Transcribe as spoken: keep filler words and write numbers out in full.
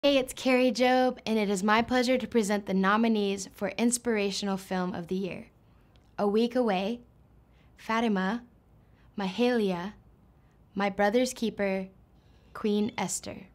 Hey, it's Carrie Job, and it is my pleasure to present the nominees for Inspirational Film of the Year. A Week Away, Fatima, Mahalia, My Brother's Keeper, Queen Esther.